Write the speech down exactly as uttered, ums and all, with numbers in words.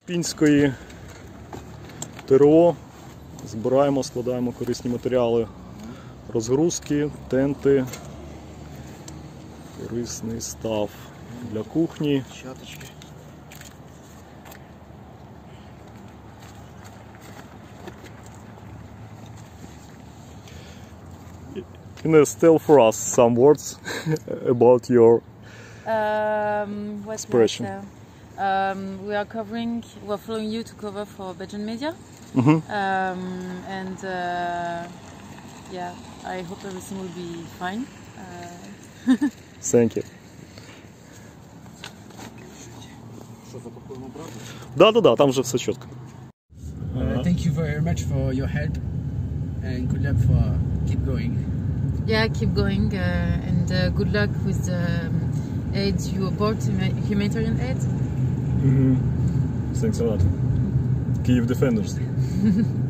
ірпінської ТРО. Збираємо, складаємо корисні матеріали, розгрузки, тенти, корисний став для кухні. Щоточки. Ines, tell for us some words about your um, what expression. Um, we are covering, we are following you to cover for Belgian media. Mm-hmm. um, and uh, yeah, I hope everything will be fine. Uh, Thank you. Да, да, да, там вже все чітко. Uh, thank you very much for your help and good luck for keep going. yeah, keep going uh, and uh, good luck with the um, aid you brought, humanitarian aid. Mm-hmm. Thanks a lot. Kyiv Defenders.